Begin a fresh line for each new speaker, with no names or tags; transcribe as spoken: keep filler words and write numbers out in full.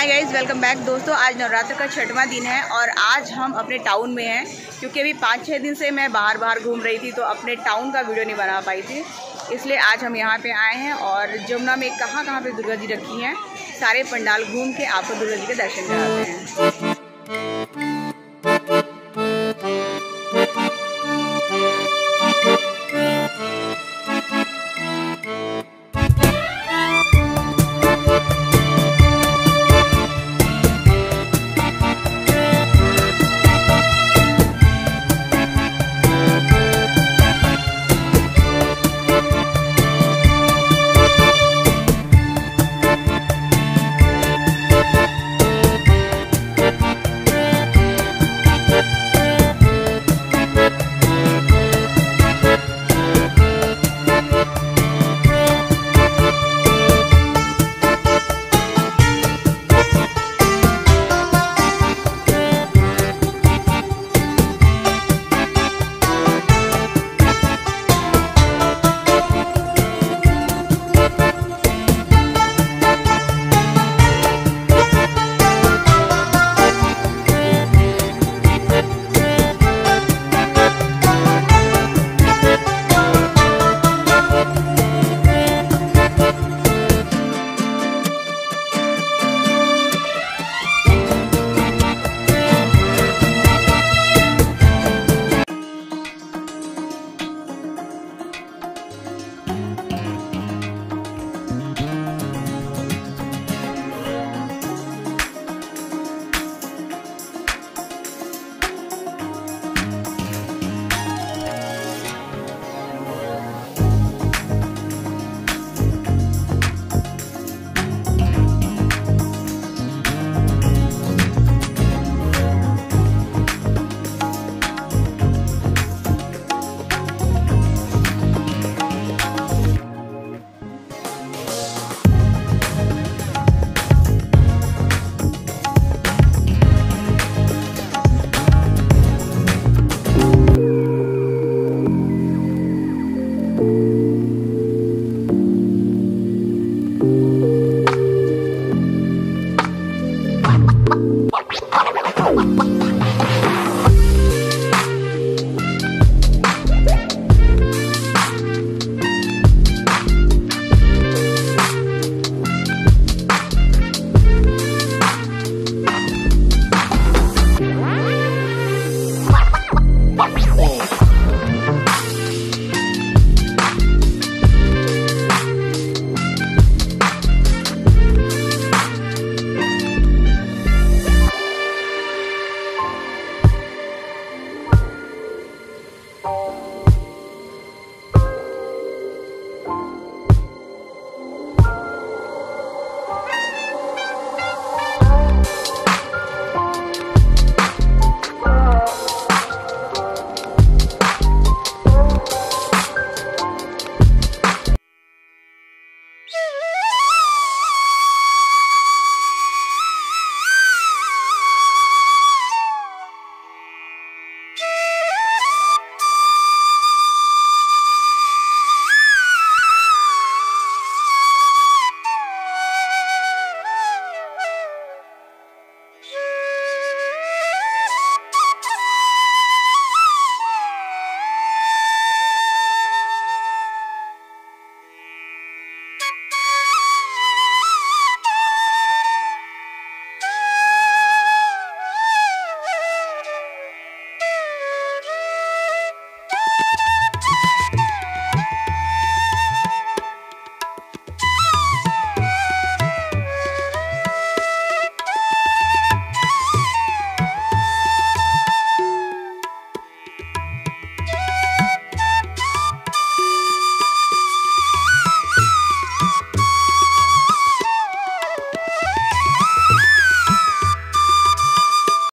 Hi guys, welcome back दोस्तों। आज नवरात्र का छठवां दिन है और आज हम अपने टाउन में हैं क्योंकि अभी पाँच छः दिन से मैं बाहर बाहर घूम रही थी तो अपने टाउन का वीडियो नहीं बना पाई थी, इसलिए आज हम यहाँ पे आए हैं और जमुना में कहाँ कहाँ पे दुर्गा जी रखी हैं सारे पंडाल घूम के आपको दुर्गा जी के दर्शन कराते हैं।